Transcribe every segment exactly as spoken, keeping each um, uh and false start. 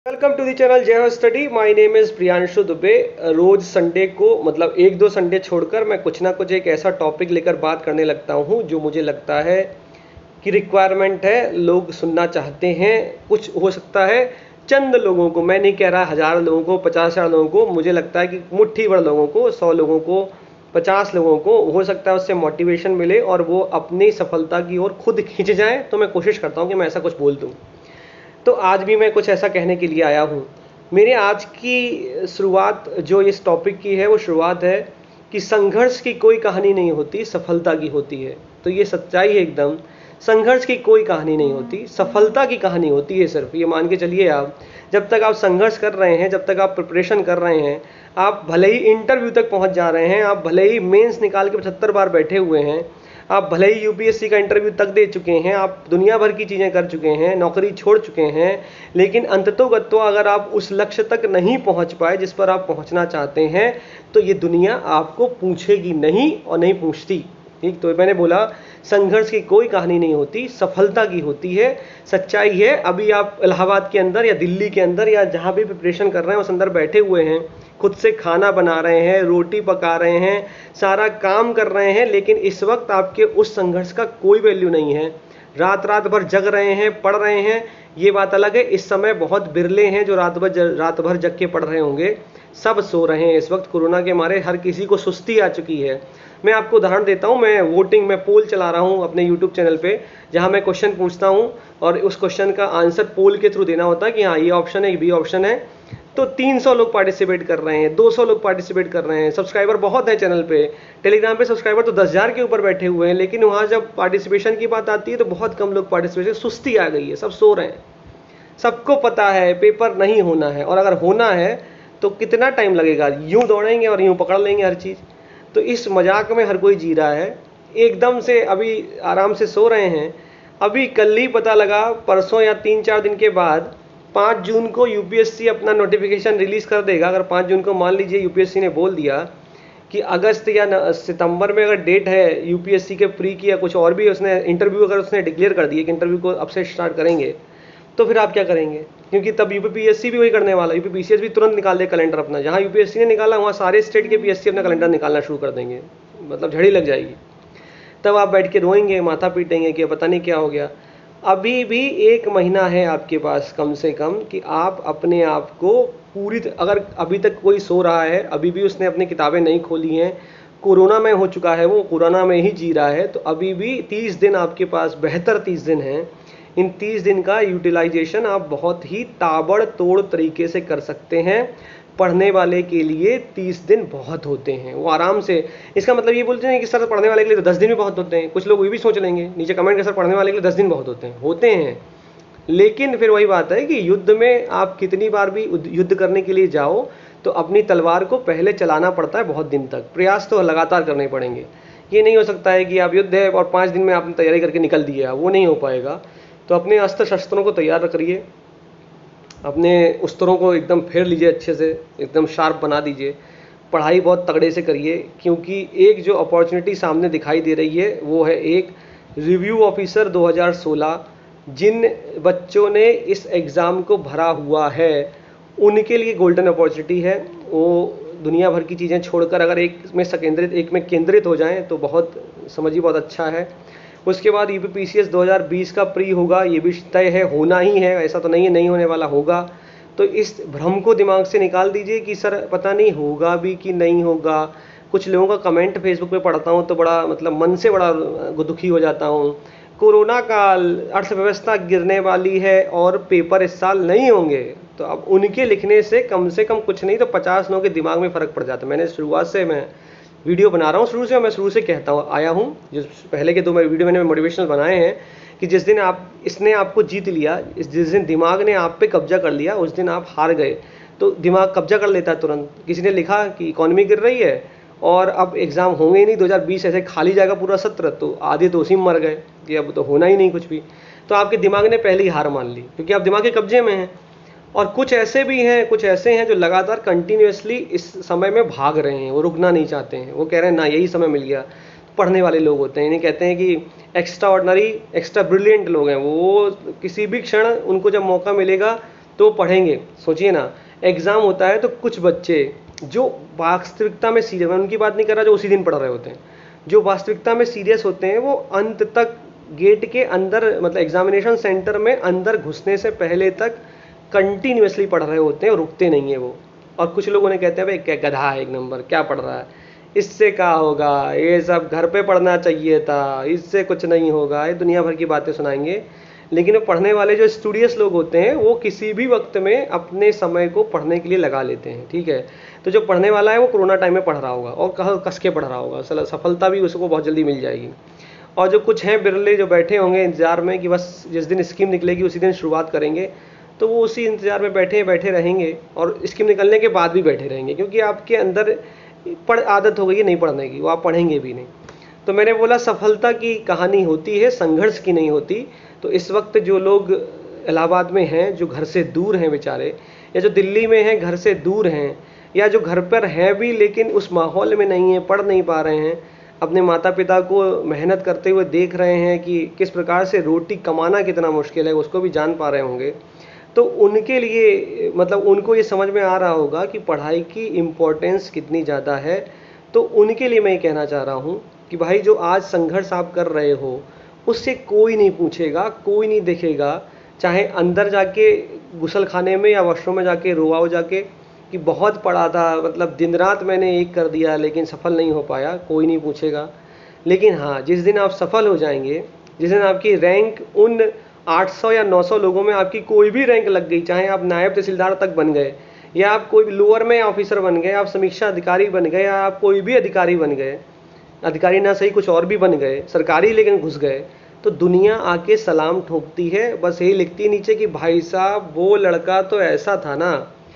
Welcome to the channel Jai Ho study. My name is Priyanshu Dubey. रोज Sunday को मतलब एक दो संडे छोड़कर मैं कुछ ना कुछ एक ऐसा टॉपिक लेकर बात करने लगता हूँ जो मुझे लगता है कि रिक्वायरमेंट है, लोग सुनना चाहते हैं। कुछ हो सकता है चंद लोगों को, मैं नहीं कह रहा हजार लोगों को, पचास हजार लोगों को, मुझे लगता है कि मुट्ठी भर लोगों को, सौ लोगों को, पचास लोगों को हो सकता है उससे मोटिवेशन मिले और वो अपनी सफलता की ओर खुद खींच जाएं। तो मैं कोशिश करता हूँ कि मैं ऐसा कुछ बोल दूँ। तो आज भी मैं कुछ ऐसा कहने के लिए आया हूँ। मेरे आज की शुरुआत जो इस टॉपिक की है वो शुरुआत है कि संघर्ष की कोई कहानी नहीं होती, सफलता की होती है। तो ये सच्चाई है एकदम। संघर्ष की कोई कहानी नहीं होती, सफलता की कहानी होती है। सिर्फ ये मान के चलिए, आप जब तक आप संघर्ष कर रहे हैं, जब तक आप प्रिपरेशन कर रहे हैं, आप भले ही इंटरव्यू तक पहुंच जा रहे हैं, आप भले ही मेंस निकाल के पचहत्तर बार बैठे हुए हैं, आप भले ही यूपीएससी का इंटरव्यू तक दे चुके हैं, आप दुनिया भर की चीज़ें कर चुके हैं, नौकरी छोड़ चुके हैं, लेकिन अंततोगत्तो अगर आप उस लक्ष्य तक नहीं पहुंच पाए जिस पर आप पहुंचना चाहते हैं, तो ये दुनिया आपको पूछेगी नहीं और नहीं पूछती। ठीक, तो मैंने बोला संघर्ष की कोई कहानी नहीं होती, सफलता की होती है। सच्चाई है, अभी आप इलाहाबाद के अंदर या दिल्ली के अंदर या जहाँ भी प्रिपरेशन कर रहे हैं उस अंदर बैठे हुए हैं, खुद से खाना बना रहे हैं, रोटी पका रहे हैं, सारा काम कर रहे हैं, लेकिन इस वक्त आपके उस संघर्ष का कोई वैल्यू नहीं है। रात रात भर जग रहे हैं, पढ़ रहे हैं, ये बात अलग है। इस समय बहुत बिरले हैं जो रात भर रात भर जग के पढ़ रहे होंगे, सब सो रहे हैं इस वक्त। कोरोना के मारे हर किसी को सुस्ती आ चुकी है। मैं आपको उदाहरण देता हूँ, मैं वोटिंग में पोल चला रहा हूँ अपने यूट्यूब चैनल पे, जहाँ मैं क्वेश्चन पूछता हूँ और उस क्वेश्चन का आंसर पोल के थ्रू देना होता है कि हाँ ये ऑप्शन है, ये बी ऑप्शन है। तो तीन सौ लोग पार्टिसिपेट कर रहे हैं, दो सौ लोग पार्टिसिपेट कर रहे हैं, सब्सक्राइबर बहुत है चैनल पे। टेलीग्राम पे सब्सक्राइबर तो दस हज़ार के ऊपर बैठे हुए हैं, लेकिन वहाँ जब पार्टिसिपेशन की बात आती है तो बहुत कम लोग पार्टिसिपेशन, सुस्ती आ गई है, सब सो रहे हैं। सबको पता है पेपर नहीं होना है, और अगर होना है तो कितना टाइम लगेगा, यूं दौड़ेंगे और यूं पकड़ लेंगे हर चीज़। तो इस मजाक में हर कोई जी रहा है, एकदम से अभी आराम से सो रहे हैं। अभी कल ही पता लगा, परसों या तीन चार दिन के बाद पाँच जून को यूपीएससी अपना नोटिफिकेशन रिलीज़ कर देगा। अगर पाँच जून को मान लीजिए यूपीएससी ने बोल दिया कि अगस्त या सितंबर में अगर डेट है यूपीएससी के प्री की या कुछ और भी, उसने इंटरव्यू अगर उसने डिक्लेयर कर दिए कि इंटरव्यू को अब से स्टार्ट करेंगे, तो फिर आप क्या करेंगे? क्योंकि तब यूपीपीएससी भी वही करने वाला, यूपीपीसीएस भी तुरंत निकाल दे कैलेंडर अपना। जहाँ यूपीएससी ने निकाला वहाँ सारे स्टेट के पीएससी अपना कैलेंडर निकालना शुरू कर देंगे, मतलब झड़ी लग जाएगी। तब आप बैठ के रोएंगे, माथा पीटेंगे कि पता नहीं क्या हो गया। अभी भी एक महीना है आपके पास कम से कम कि आप अपने आप को पूरी, अगर अभी तक कोई सो रहा है, अभी भी उसने अपनी किताबें नहीं खोली हैं, कोरोना में हो चुका है, वो कोरोना में ही जी रहा है, तो अभी भी तीस दिन आपके पास, बेहतर तीस दिन हैं। इन तीस दिन का यूटिलाइजेशन आप बहुत ही ताबड़तोड़ तरीके से कर सकते हैं। पढ़ने वाले के लिए तीस दिन बहुत होते हैं, वो आराम से। इसका मतलब ये बोलते हैं कि सर पढ़ने वाले के लिए तो दस दिन भी बहुत होते हैं। कुछ लोग ये भी सोच लेंगे नीचे कमेंट कर, सर पढ़ने वाले के लिए दस दिन बहुत होते हैं। होते हैं, लेकिन फिर वही बात है कि युद्ध में आप कितनी बार भी युद्ध करने के लिए जाओ तो अपनी तलवार को पहले चलाना पड़ता है बहुत दिन तक। प्रयास तो लगातार करने पड़ेंगे। ये नहीं हो सकता है कि आप युद्ध है और पाँच दिन में आपने तैयारी करके निकल दिया, वो नहीं हो पाएगा। तो अपने अस्त्र शस्त्रों को तैयार करिए, अपने उस्तरों को एकदम फेर लीजिए, अच्छे से एकदम शार्प बना दीजिए। पढ़ाई बहुत तगड़े से करिए, क्योंकि एक जो अपॉर्चुनिटी सामने दिखाई दे रही है वो है एक रिव्यू ऑफिसर दो हज़ार सोलह। जिन बच्चों ने इस एग्ज़ाम को भरा हुआ है उनके लिए गोल्डन अपॉर्चुनिटी है। वो दुनिया भर की चीज़ें छोड़कर अगर एक में संकेंद्रित, एक में केंद्रित हो जाएं तो बहुत, समझिए, बहुत अच्छा है। उसके बाद यूपीपीसीएस दो हज़ार बीस का प्री होगा, ये भी तय है, होना ही है, ऐसा तो नहीं है नहीं होने वाला, होगा। तो इस भ्रम को दिमाग से निकाल दीजिए कि सर पता नहीं होगा भी कि नहीं होगा। कुछ लोगों का कमेंट फेसबुक पे पढ़ता हूँ तो बड़ा, मतलब मन से बड़ा दुखी हो जाता हूँ। कोरोना काल, अर्थव्यवस्था गिरने वाली है और पेपर इस साल नहीं होंगे, तो अब उनके लिखने से कम से कम कुछ नहीं तो पचास लोगों के दिमाग में फ़र्क पड़ जाता है। मैंने शुरुआत से, मैं वीडियो बना रहा हूँ शुरू से, मैं शुरू से कहता हूँ आया हूँ, जिस पहले के दो मैं वीडियो मैंने मोटिवेशनल बनाए हैं कि जिस दिन आप, इसने आपको जीत लिया, जिस दिन दिमाग ने आप पे कब्जा कर लिया, उस दिन आप हार गए। तो दिमाग कब्जा कर लेता है तुरंत। किसी ने लिखा कि इकॉनमी गिर रही है और अब एग्ज़ाम होंगे ही नहीं, दो हज़ार बीस ऐसे खाली जाएगा पूरा सत्र, तो आधे तो उसी में मर गए कि अब तो होना ही नहीं कुछ भी। तो आपके दिमाग ने पहले ही हार मान ली, क्योंकि आप दिमाग के कब्जे में हैं। और कुछ ऐसे भी हैं, कुछ ऐसे हैं जो लगातार कंटिन्यूसली इस समय में भाग रहे हैं, वो रुकना नहीं चाहते हैं। वो कह रहे हैं ना यही समय मिल गया। पढ़ने वाले लोग होते हैं, इन्हें कहते हैं कि एक्स्ट्रा ऑर्डनरी, एक्स्ट्रा ब्रिलियंट लोग हैं। वो किसी भी क्षण उनको जब मौका मिलेगा तो पढ़ेंगे। सोचिए ना, एग्ज़ाम होता है तो कुछ बच्चे जो वास्तविकता में सीरियस, मैं उनकी बात नहीं कर रहा जो उसी दिन पढ़ रहे होते हैं, जो वास्तविकता में सीरियस होते हैं वो अंत तक गेट के अंदर, मतलब एग्जामिनेशन सेंटर में अंदर घुसने से पहले तक कंटिन्यूसली पढ़ रहे होते हैं और रुकते नहीं है वो। और कुछ लोग उन्हें कहते हैं भाई क्या गधा है, एक नंबर, क्या पढ़ रहा है, इससे क्या होगा, ये सब घर पे पढ़ना चाहिए था, इससे कुछ नहीं होगा, ये दुनिया भर की बातें सुनाएंगे। लेकिन वो पढ़ने वाले जो स्टूडियस लोग होते हैं वो किसी भी वक्त में अपने समय को पढ़ने के लिए लगा लेते हैं, ठीक है। तो जो पढ़ने वाला है वो कोरोना टाइम में पढ़ रहा होगा और कह कस के पढ़ रहा होगा, सफलता भी उसको बहुत जल्दी मिल जाएगी। और जो कुछ हैं बिरले जो बैठे होंगे इंतजार में कि बस जिस दिन स्कीम निकलेगी उसी दिन शुरुआत करेंगे, तो वो उसी इंतजार में बैठे बैठे रहेंगे और स्कीम निकलने के बाद भी बैठे रहेंगे, क्योंकि आपके अंदर पढ़ आदत हो गई है नहीं पढ़ने की, वो आप पढ़ेंगे भी नहीं। तो मैंने बोला सफलता की कहानी होती है, संघर्ष की नहीं होती। तो इस वक्त जो लोग इलाहाबाद में हैं, जो घर से दूर हैं बेचारे, या जो दिल्ली में हैं घर से दूर हैं, या जो घर पर हैं भी लेकिन उस माहौल में नहीं है, पढ़ नहीं पा रहे हैं, अपने माता पिता को मेहनत करते हुए देख रहे हैं कि किस प्रकार से रोटी कमाना कितना मुश्किल है, उसको भी जान पा रहे होंगे, तो उनके लिए मतलब उनको ये समझ में आ रहा होगा कि पढ़ाई की इम्पोर्टेंस कितनी ज़्यादा है। तो उनके लिए मैं ये कहना चाह रहा हूँ कि भाई जो आज संघर्ष आप कर रहे हो उससे कोई नहीं पूछेगा, कोई नहीं देखेगा, चाहे अंदर जाके गुसल खाने में या वॉशरूम में जाके रोआओ जाके कि बहुत पढ़ा था, मतलब दिन रात मैंने एक कर दिया लेकिन सफल नहीं हो पाया, कोई नहीं पूछेगा। लेकिन हाँ, जिस दिन आप सफल हो जाएंगे, जिस दिन आपकी रैंक उन आठ सौ या नौ सौ लोगों में आपकी कोई भी रैंक लग गई, चाहे आप नायब तहसीलदार तक बन गए, या आप कोई लोअर में ऑफिसर बन गए, आप समीक्षा अधिकारी बन गए, या आप कोई भी अधिकारी बन गए, अधिकारी ना सही कुछ और भी बन गए, सरकारी लेकिन घुस गए, तो दुनिया आके सलाम ठोकती है, बस यही लिखती है नीचे कि भाई साहब वो लड़का तो ऐसा था ना,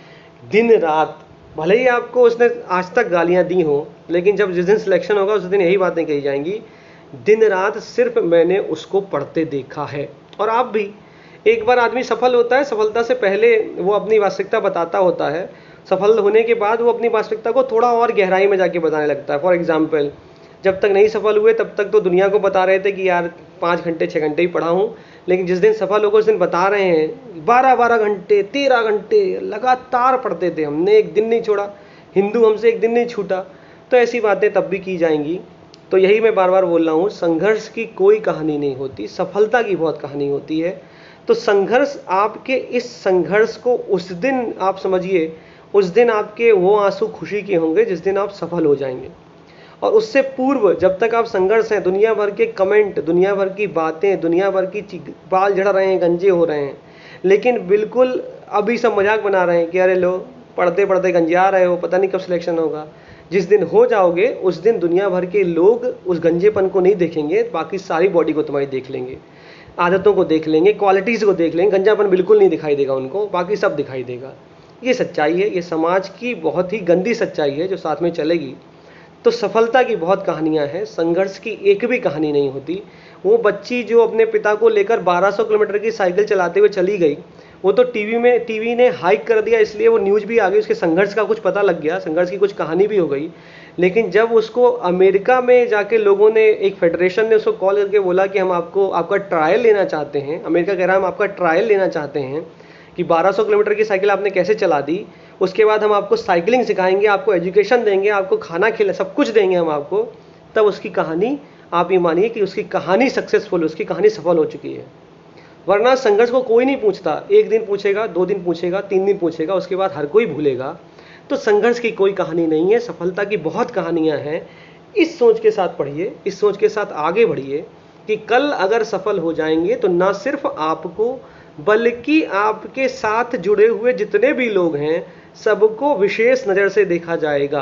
दिन रात, भले ही आपको उसने आज तक गालियां दी हो, लेकिन जब जिस दिन सिलेक्शन होगा उस दिन यही बातें कही जाएंगी, दिन रात सिर्फ मैंने उसको पढ़ते देखा है। और आप भी, एक बार आदमी सफल होता है, सफलता से पहले वो अपनी वास्तविकता बताता होता है, सफल होने के बाद वो अपनी वास्तविकता को थोड़ा और गहराई में जाके बताने लगता है। फॉर एग्जाम्पल, जब तक नहीं सफल हुए तब तक तो दुनिया को बता रहे थे कि यार पाँच घंटे छः घंटे ही पढ़ा हूँ, लेकिन जिस दिन सफल होगा उस दिन बता रहे हैं बारह बारह घंटे तेरह घंटे लगातार पढ़ते थे, हमने एक दिन नहीं छोड़ा, हिंदू हमसे एक दिन नहीं छूटा। तो ऐसी बातें तब भी की जाएंगी। तो यही मैं बार बार बोल रहा हूँ, संघर्ष की कोई कहानी नहीं होती, सफलता की बहुत कहानी होती है। तो संघर्ष, आपके इस संघर्ष को उस दिन आप समझिए, उस दिन आपके वो आंसू खुशी के होंगे जिस दिन आप सफल हो जाएंगे। और उससे पूर्व जब तक आप संघर्ष हैं, दुनिया भर के कमेंट, दुनिया भर की बातें, दुनिया भर की बाल झड़ रहे हैं, गंजे हो रहे हैं, लेकिन बिल्कुल अभी सब मजाक बना रहे हैं कि अरे लो पढ़ते पढ़ते गंजा रहे हो, पता नहीं कब सिलेक्शन होगा। जिस दिन हो जाओगे उस दिन दुनिया भर के लोग उस गंजेपन को नहीं देखेंगे, बाकी सारी बॉडी को तुम्हारी देख लेंगे, आदतों को देख लेंगे, क्वालिटीज़ को देख लेंगे, गंजापन बिल्कुल नहीं दिखाई देगा उनको, बाकी सब दिखाई देगा। ये सच्चाई है, ये समाज की बहुत ही गंदी सच्चाई है जो साथ में चलेगी। तो सफलता की बहुत कहानियां हैं, संघर्ष की एक भी कहानी नहीं होती। वो बच्ची जो अपने पिता को लेकर बारह सौ किलोमीटर की साइकिल चलाते हुए चली गई, वो तो टीवी में टीवी ने हाइक कर दिया इसलिए वो न्यूज़ भी आ गई, उसके संघर्ष का कुछ पता लग गया, संघर्ष की कुछ कहानी भी हो गई। लेकिन जब उसको अमेरिका में जाके लोगों ने, एक फेडरेशन ने उसको कॉल करके बोला कि हम आपको आपका ट्रायल लेना चाहते हैं, अमेरिका कह रहा है हम आपका ट्रायल लेना चाहते हैं कि बारह सौ किलोमीटर की साइकिल आपने कैसे चला दी, उसके बाद हम आपको साइकिलिंग सिखाएंगे, आपको एजुकेशन देंगे, आपको खाना खिला, सब कुछ देंगे हम आपको, तब उसकी कहानी, आप ये मानिए कि उसकी कहानी सक्सेसफुल, उसकी कहानी सफल हो चुकी है। वरना संघर्ष को कोई नहीं पूछता, एक दिन पूछेगा, दो दिन पूछेगा, तीन दिन पूछेगा, उसके बाद हर कोई भूलेगा। तो संघर्ष की कोई कहानी नहीं है, सफलता की बहुत कहानियां हैं। इस सोच के साथ पढ़िए, इस सोच के साथ आगे बढ़िए कि कल अगर सफल हो जाएंगे तो ना सिर्फ आपको बल्कि आपके साथ जुड़े हुए जितने भी लोग हैं सबको विशेष नज़र से देखा जाएगा।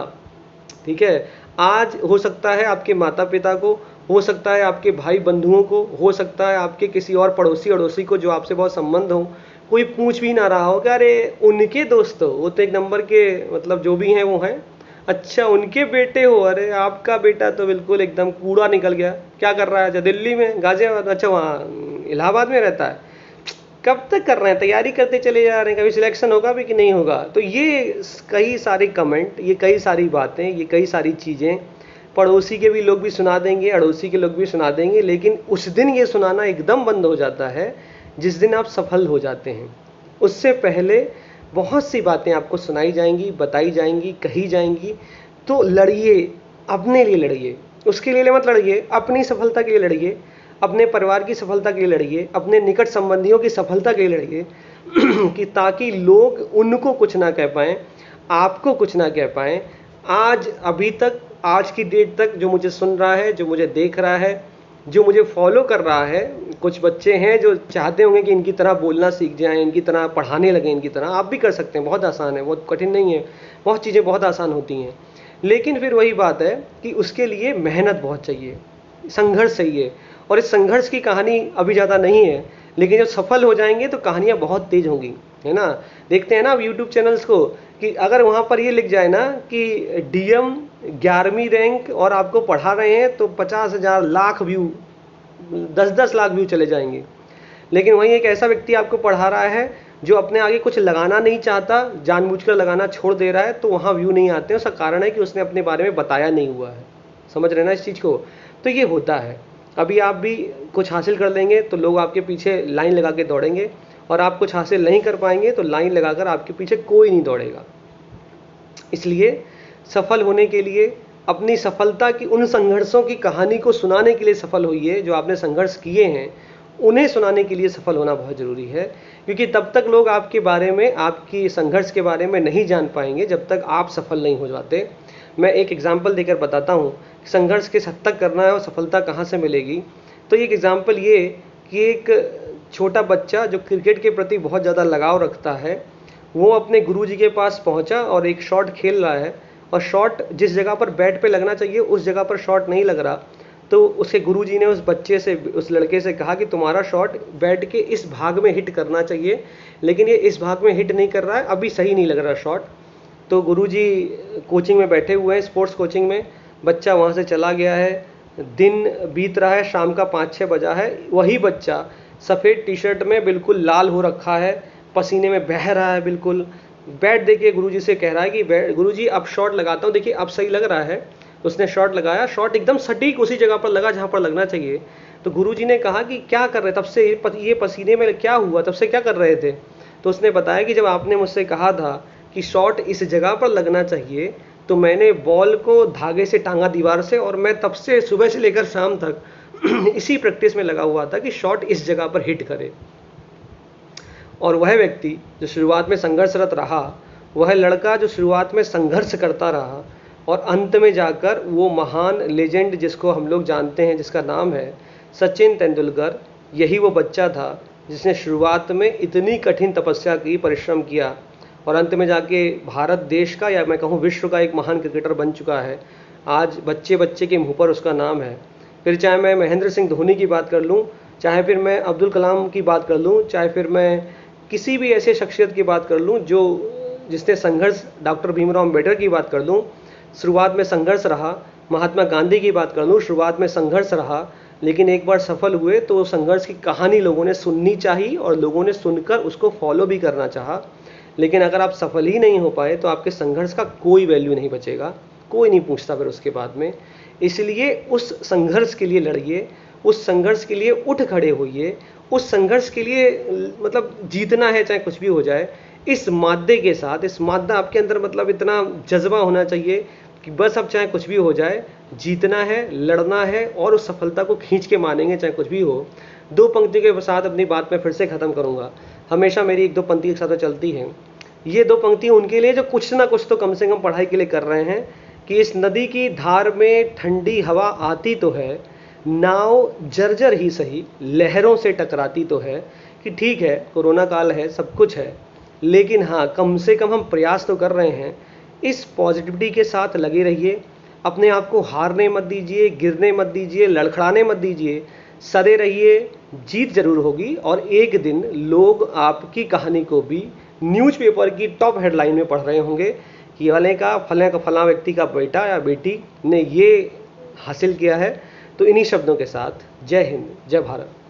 ठीक है, आज हो सकता है आपके माता पिता को, हो सकता है आपके भाई बंधुओं को, हो सकता है आपके किसी और पड़ोसी अड़ोसी को जो आपसे बहुत संबंध हो, कोई पूछ भी ना रहा हो कि अरे उनके दोस्त हो, वो तो एक नंबर के, मतलब जो भी हैं वो हैं, अच्छा उनके बेटे हो, अरे आपका बेटा तो बिल्कुल एकदम कूड़ा निकल गया, क्या कर रहा है, अच्छा दिल्ली में, गाजियाबाद, अच्छा वहाँ इलाहाबाद में रहता है, कब तक कर रहे हैं, तैयारी करते चले जा रहे हैं, कभी सिलेक्शन होगा भी कि नहीं होगा। तो ये कई सारे कमेंट, ये कई सारी बातें, ये कई सारी चीज़ें पड़ोसी के भी लोग भी सुना देंगे, अड़ोसी के लोग भी सुना देंगे, लेकिन उस दिन ये सुनाना एकदम बंद हो जाता है जिस दिन आप सफल हो जाते हैं। उससे पहले बहुत सी बातें आपको सुनाई जाएंगी, बताई जाएंगी, कही जाएंगी। तो लड़िए, अपने लिए लड़िए, उसके लिए मत लड़िए, अपनी सफलता के लिए लड़िए, अपने परिवार की सफलता के लिए लड़िए, अपने निकट संबंधियों की सफलता के लिए लड़िए कि ताकि लोग उनको कुछ ना कह पाएं, आपको कुछ ना कह पाएं। आज अभी तक, आज की डेट तक जो मुझे सुन रहा है, जो मुझे देख रहा है, जो मुझे फॉलो कर रहा है, कुछ बच्चे हैं जो चाहते होंगे कि इनकी तरह बोलना सीख जाएं, इनकी तरह पढ़ाने लगें, इनकी तरह। आप भी कर सकते हैं, बहुत आसान है, बहुत कठिन नहीं है, बहुत चीज़ें बहुत आसान होती हैं। लेकिन फिर वही बात है कि उसके लिए मेहनत बहुत चाहिए, संघर्ष चाहिए। और इस संघर्ष की कहानी अभी ज़्यादा नहीं है, लेकिन जब सफल हो जाएंगे तो कहानियाँ बहुत तेज होंगी, है ना। देखते हैं ना आप यूट्यूब चैनल्स को कि अगर वहाँ पर ये लिख जाए ना कि डीएम ग्यारहवीं रैंक और आपको पढ़ा रहे हैं तो पचास हजार लाख व्यू, दस दस लाख व्यू चले जाएंगे। लेकिन वहीं एक ऐसा व्यक्ति आपको पढ़ा रहा है जो अपने आगे कुछ लगाना नहीं चाहता, जानबूझकर लगाना छोड़ दे रहा है, तो वहाँ व्यू नहीं आते हैं। उसका कारण है कि उसने अपने बारे में बताया नहीं हुआ है। समझ रहे ना इस चीज़ को। तो ये होता है। अभी आप भी कुछ हासिल कर लेंगे तो लोग आपके पीछे लाइन लगा के दौड़ेंगे, और आप कुछ हासिल नहीं कर पाएंगे तो लाइन लगाकर आपके पीछे कोई नहीं दौड़ेगा। इसलिए सफल होने के लिए, अपनी सफलता की उन संघर्षों की कहानी को सुनाने के लिए सफल होइए, जो आपने संघर्ष किए हैं उन्हें सुनाने के लिए सफल होना बहुत ज़रूरी है। क्योंकि तब तक लोग आपके बारे में, आपकी संघर्ष के बारे में नहीं जान पाएंगे जब तक आप सफल नहीं हो जाते। मैं एक एग्जाम्पल देकर बताता हूँ, संघर्ष किस हद तक करना है और सफलता कहाँ से मिलेगी। तो एक एग्जाम्पल ये कि एक छोटा बच्चा जो क्रिकेट के प्रति बहुत ज़्यादा लगाव रखता है, वो अपने गुरुजी के पास पहुंचा और एक शॉट खेल रहा है, और शॉट जिस जगह पर बैट पे लगना चाहिए उस जगह पर शॉट नहीं लग रहा। तो उसके गुरुजी ने उस बच्चे से, उस लड़के से कहा कि तुम्हारा शॉट बैट के इस भाग में हिट करना चाहिए, लेकिन ये इस भाग में हिट नहीं कर रहा है, अभी सही नहीं लग रहा शॉट। तो गुरुजी कोचिंग में बैठे हुए हैं, स्पोर्ट्स कोचिंग में। बच्चा वहाँ से चला गया है, दिन बीत रहा है, शाम का पाँच छः बजा है। वही बच्चा सफ़ेद टी शर्ट में बिल्कुल लाल हो रखा है, पसीने में बह रहा है बिल्कुल। बैट देखिए गुरुजी से कह रहा है कि गुरुजी अब शॉट लगाता हूँ, देखिए अब सही लग रहा है। उसने शॉट लगाया, शॉट एकदम सटीक उसी जगह पर लगा जहाँ पर लगना चाहिए। तो गुरुजी ने कहा कि क्या कर रहे, तब से ये पसीने में क्या हुआ, तब से क्या कर रहे थे। तो उसने बताया कि जब आपने मुझसे कहा था कि शॉट इस जगह पर लगना चाहिए, तो मैंने बॉल को धागे से टांगा दीवार से, और मैं तब से सुबह से लेकर शाम तक इसी प्रैक्टिस में लगा हुआ था कि शॉट इस जगह पर हिट करे। और वह व्यक्ति जो शुरुआत में संघर्षरत रहा, वह लड़का जो शुरुआत में संघर्ष करता रहा, और अंत में जाकर वो महान लेजेंड जिसको हम लोग जानते हैं, जिसका नाम है सचिन तेंदुलकर, यही वो बच्चा था जिसने शुरुआत में इतनी कठिन तपस्या की, परिश्रम किया, और अंत में जाके भारत देश का, या मैं कहूँ विश्व का एक महान क्रिकेटर बन चुका है। आज बच्चे बच्चे के मुँह पर उसका नाम है। फिर चाहे मैं महेंद्र सिंह धोनी की बात कर लूँ, चाहे फिर मैं अब्दुल कलाम की बात कर लूँ, चाहे फिर मैं किसी भी ऐसे शख्सियत की बात कर लूँ जो जिसने संघर्ष, डॉक्टर भीमराव अम्बेडकर की बात कर लूँ, शुरुआत में संघर्ष रहा। महात्मा गांधी की बात कर लूँ, शुरुआत में संघर्ष रहा, लेकिन एक बार सफल हुए तो संघर्ष की कहानी लोगों ने सुननी चाहिए, और लोगों ने सुनकर उसको फॉलो भी करना चाहा। लेकिन अगर आप सफल ही नहीं हो पाए तो आपके संघर्ष का कोई वैल्यू नहीं बचेगा, कोई नहीं पूछता फिर उसके बाद में। इसलिए उस संघर्ष के लिए लड़िए, उस संघर्ष के लिए उठ खड़े होइए, उस संघर्ष के लिए, मतलब जीतना है चाहे कुछ भी हो जाए, इस मादे के साथ। इस मादा आपके अंदर मतलब इतना जज्बा होना चाहिए कि बस अब चाहे कुछ भी हो जाए, जीतना है, लड़ना है, और उस सफलता को खींच के मानेंगे चाहे कुछ भी हो। दो पंक्तियों के साथ अपनी बात में फिर से ख़त्म करूँगा। हमेशा मेरी एक दो पंक्ति एक साथ चलती हैं। ये दो पंक्तियाँ उनके लिए जो कुछ ना कुछ तो कम से कम पढ़ाई के लिए कर रहे हैं कि इस नदी की धार में ठंडी हवा आती तो है, नाव जर्जर ही सही लहरों से टकराती तो है। कि ठीक है, कोरोना काल है, सब कुछ है, लेकिन हाँ, कम से कम हम प्रयास तो कर रहे हैं। इस पॉजिटिविटी के साथ लगे रहिए, अपने आप को हारने मत दीजिए, गिरने मत दीजिए, लड़खड़ाने मत दीजिए, सदे रहिए। जीत जरूर होगी, और एक दिन लोग आपकी कहानी को भी न्यूज़पेपर की टॉप हेडलाइन में पढ़ रहे होंगे कि फले का फले का फला व्यक्ति का बेटा या बेटी ने ये हासिल किया है। तो इन्हीं शब्दों के साथ जय हिंद, जय भारत।